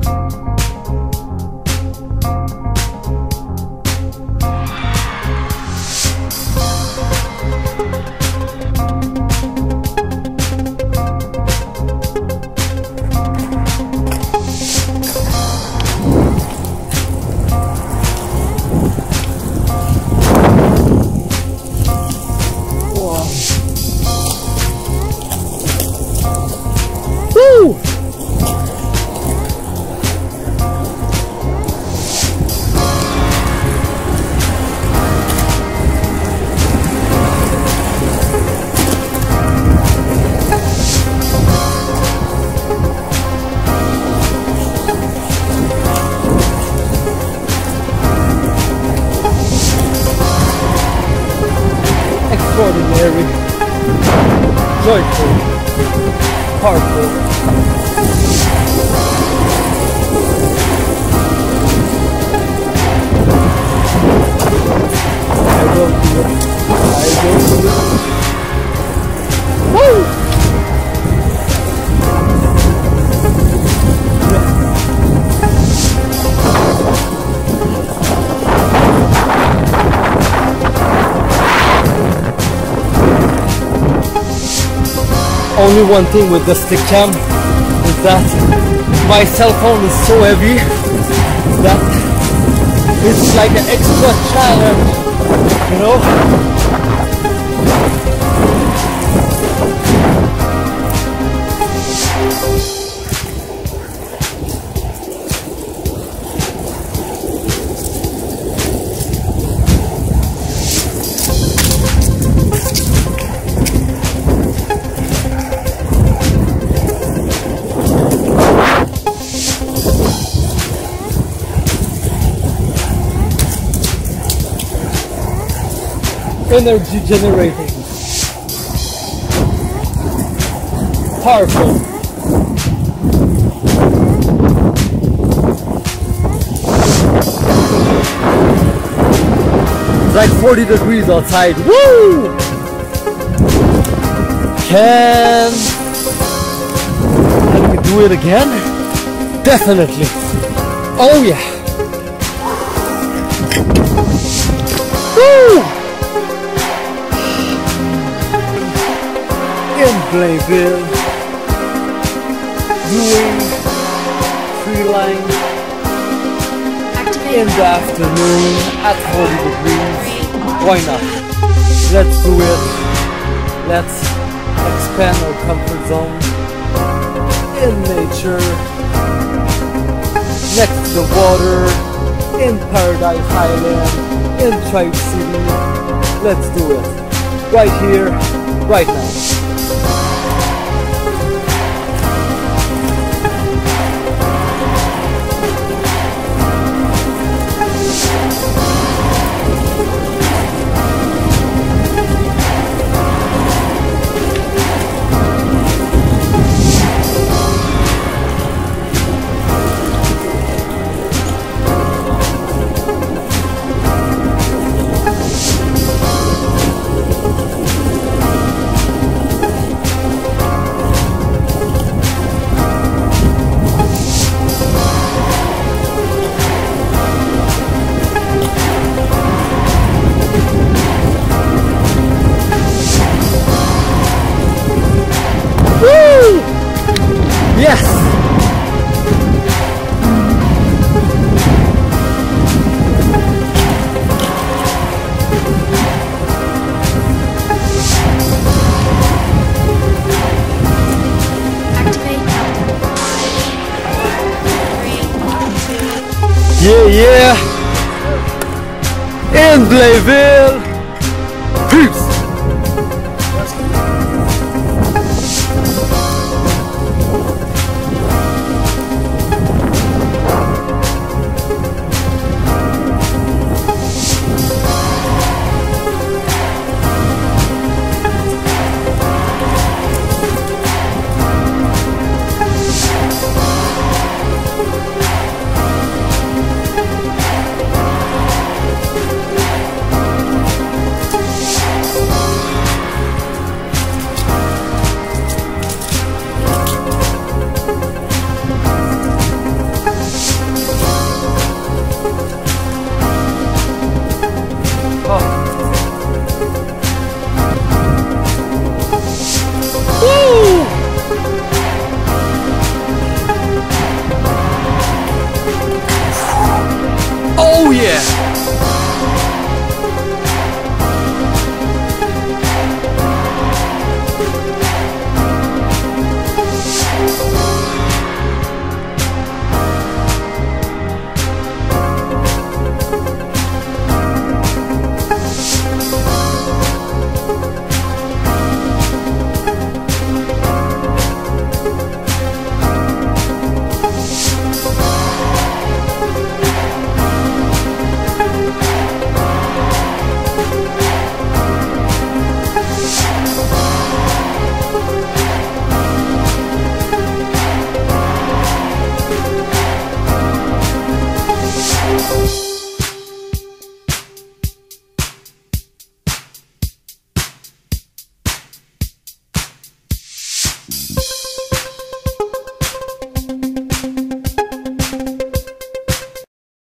Extraordinary, joyful, powerful. I will do it. I will do it. Woo! Only one thing with the stick cam is that my cell phone is so heavy that it's like an extra challenge, you know? Energy generating, powerful, it's like 40 degrees outside. Woo! Can we do it again? Definitely. Oh yeah. Woo! In Blainville, doing Freeline in the afternoon at 40 degrees. Why not? Let's do it. Let's expand our comfort zone in nature, next to the water, in Paradise Island, in Tribe City. Let's do it. Right here, right now. Yes! Activate. Yeah! In Blainville! Peace! Bye.